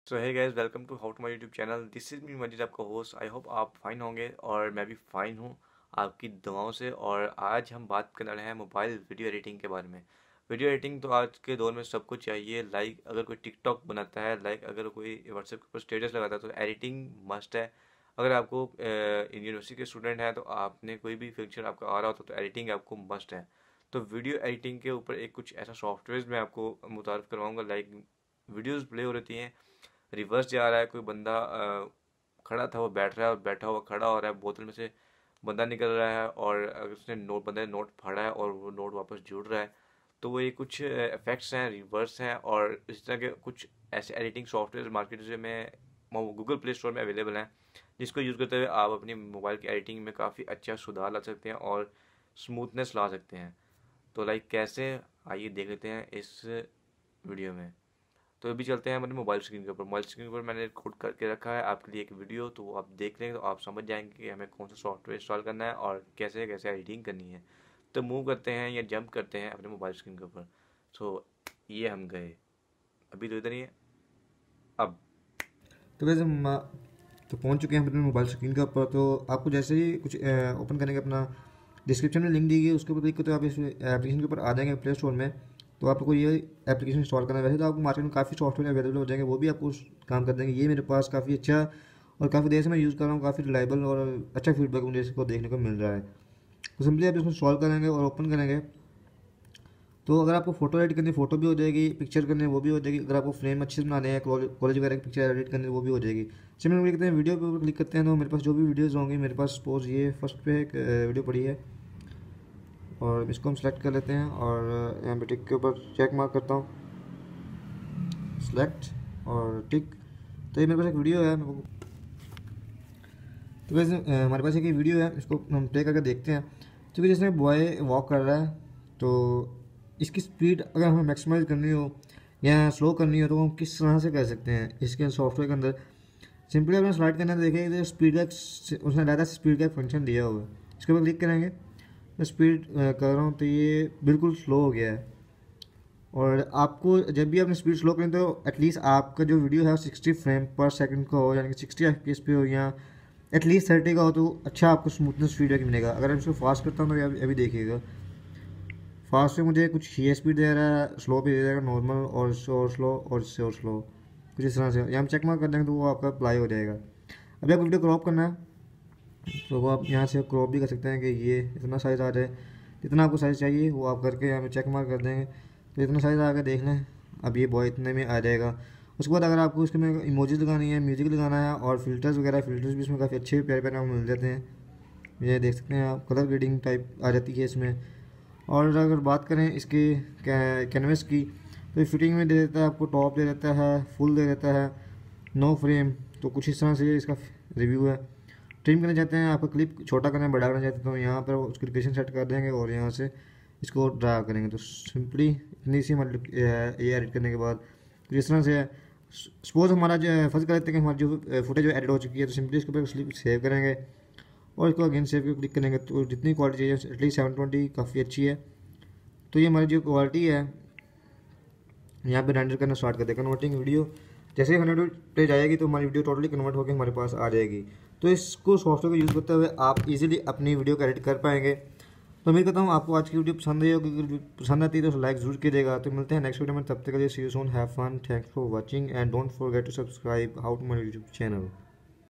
So hey guys, welcome to how to my YouTube channel. This is me Majeed, आपका होस्ट। I hope आप fine होंगे और मैं भी फाइन हूँ आपकी दुआओं से। और आज हम बात करने वाले हैं मोबाइल वीडियो एडिटिंग के बारे में। वीडियो एडिटिंग तो आज के दौर में सबको चाहिए। लाइक अगर कोई टिकटॉक बनाता है, लाइक अगर कोई व्हाट्सएप के ऊपर स्टेटस लगाता है, तो एडिटिंग मस्ट है। अगर आपको यूनिवर्सिटी के स्टूडेंट हैं तो आपने कोई भी फंक्शन आपका आ रहा होता तो एडिटिंग आपको मस्ट है। तो वीडियो एडिटिंग के ऊपर एक कुछ ऐसा सॉफ्टवेयर मैं आपको मुतारफ़ करवाऊँगा। लाइक वीडियोज़ प्ले हो रही हैं, रिवर्स जा रहा है, कोई बंदा खड़ा था वो बैठ रहा है और बैठा हुआ खड़ा हो रहा है, बोतल में से बंदा निकल रहा है और अगर उसने बंदे ने नोट फाड़ा है और वो नोट वापस जुड़ रहा है। तो वो ये कुछ इफेक्ट्स हैं, रिवर्स हैं और इस तरह के कुछ ऐसे एडिटिंग सॉफ्टवेयर मार्केट में गूगल प्ले स्टोर में अवेलेबल हैं, जिसको यूज़ करते हुए आप अपनी मोबाइल की एडिटिंग में काफ़ी अच्छा सुधार ला सकते हैं और स्मूथनेस ला सकते हैं। तो लाइक कैसे, आइए देख लेते हैं इस वीडियो में। तो अभी चलते हैं हमारे मोबाइल स्क्रीन के ऊपर। मोबाइल स्क्रीन पर मैंने रिकॉर्ड करके रखा है आपके लिए एक वीडियो, तो वो आप देख लेंगे तो आप समझ जाएंगे कि हमें कौन सा सॉफ्टवेयर इंस्टॉल करना है और कैसे कैसे एडिटिंग करनी है। तो मूव करते हैं या जंप करते हैं अपने मोबाइल स्क्रीन के ऊपर। सो ये हम गए, अभी तो इधर ही है। अब तो वैसे हम तो पहुंच चुके हैं अपने मोबाइल स्क्रीन के ऊपर। तो आपको जैसे ही कुछ ओपन करने का अपना डिस्क्रिप्शन में लिंक दी गई, उसके ऊपर क्लिक करते हो आप इस एप्लीकेशन के ऊपर आ जाएंगे प्ले स्टोर में। तो आपको ये एप्लीकेशन इंस्टॉल करना है। वैसे तो आपको मार्केट में काफ़ी सॉफ्टवेयर अवेलेबल हो जाएंगे, वो भी आपको काम कर देंगे। ये मेरे पास काफ़ी अच्छा और काफ़ी देर से मैं यूज़ कर रहा हूँ, काफ़ी रिलायबल और अच्छा फीडबैक मुझे इसको देखने को मिल रहा है। तो सिंपली आप इसको इंस्टॉल करेंगे और ओपन करेंगे। तो अगर आपको फोटो एडिट करनी है, फोटो भी हो जाएगी, पिक्चर करनी है वो भी हो जाएगी। अगर आपको फ्रेम अच्छे से बनाने हैं, कॉलेज वगैरह की पिक्चर एडिट करनी है वो भी हो जाएगी। सिमिलर क्लिक करते हैं, वीडियो के ऊपर क्लिक करते हैं। तो मेरे पास जो भी वीडियोज़ होंगी, मेरे पास सपोज ये फर्स्ट पे एक वीडियो पड़ी है और इसको हम सेलेक्ट कर लेते हैं और यहाँ पे टिक के ऊपर चेक मार्क करता हूँ, सेलेक्ट और टिक। तो ये मेरे पास एक वीडियो है। तो वैसे हमारे पास एक वीडियो है, इसको हम प्ले करके देखते हैं। क्योंकि जिसमें बॉय वॉक कर रहा है, तो इसकी स्पीड अगर हमें मैक्सिमाइज करनी हो या स्लो करनी हो तो हम किस तरह से कर सकते हैं इसके सॉफ्टवेयर के अंदर। सिंपली अपना स्लाइड करना है, तो देखिए स्पीड का उसने डाटा स्पीड का एक फंक्शन दिया हुआ है। इसके ऊपर क्लिक करेंगे, मैं स्पीड कर रहा हूँ तो ये बिल्कुल स्लो हो गया है। और आपको जब भी आपने स्पीड स्लो करें तो एटलीस्ट आपका जो वीडियो है 60 फ्रेम पर सेकंड का हो, यानी कि 60 FPS पे हो या एटलीस्ट 30 का हो, तो अच्छा आपको स्मूथनेस फीडबैक मिलेगा। अगर मैं इसको फास्ट करता हूँ तो अभी देखिएगा, फास्ट में मुझे कुछ ये स्पीड दे रहा है, स्लो भी दे देगा, नॉर्मल और इससे और स्लो और इससे और स्लो, कुछ इस तरह से। यहाँ हम चेक मार्क कर देंगे तो वो आपका अप्लाई हो जाएगा। अभी आपको वीडियो क्रॉप करना है तो वो आप यहाँ से क्रॉप भी कर सकते हैं कि ये इतना साइज़ आ जाए। जितना आपको साइज़ चाहिए वो आप करके यहाँ पे चेक मार्क कर देंगे तो इतना साइज़ आ कर देख लें। अब ये बॉय इतने में आ जाएगा। उसके बाद अगर आपको इसके में इमोजीज लगानी है, म्यूज़िक लगाना है और फिल्टर्स वगैरह, फिल्टर्स भी इसमें काफ़ी अच्छे प्यारे प्यारे आपको मिल जाते हैं। ये देख सकते हैं आप, कलर ग्रेडिंग टाइप आ जाती है इसमें। और अगर बात करें इसके कैनवस की, तो फिटिंग में दे देता है आपको, टॉप दे देता है, फुल दे देता है, नो फ्रेम। तो कुछ इस तरह से इसका रिव्यू है। ट्रिम करना चाहते हैं, आपका क्लिप छोटा करना है, बड़ा करना चाहते हैं, तो यहाँ पर उसकी लोकेशन सेट कर देंगे और यहाँ से इसको ड्रा करेंगे। तो सिंपली इतनी सी हमारी ये एडिट करने के बाद जिस तरह से सपोज हमारा जो फर्ज कर लेते हैं कि हमारी जो फुटेज जो एडिट हो चुकी है, तो सिंपली इसके ऊपर सेव करेंगे और इसको अगेन सेव पे क्लिक करेंगे। तो जितनी क्वालिटी चाहिए एटलीस्ट 720 काफ़ी अच्छी है। तो ये हमारी जो क्वालिटी है यहाँ पे रेंडर करना स्टार्ट कर देगा। कन्वर्टिंग वीडियो जैसे ही 100 पे जाएगी तो हमारी वीडियो टोटली कन्वर्ट होकर हमारे पास आ जाएगी। तो इसको सॉफ्टवेयर को यूज़ करते हुए आप इजीली अपनी वीडियो को एडिट कर पाएंगे। तो उम्मीद करता हूँ आपको आज की वीडियो पसंद आई होगी। अगर पसंद आती है तो लाइक जरूर कीजिएगा। तो मिलते हैं नेक्स्ट वीडियो में, तब तक के लिए see you soon, have fun, thanks for watching and don't forget to subscribe how to my YouTube channel.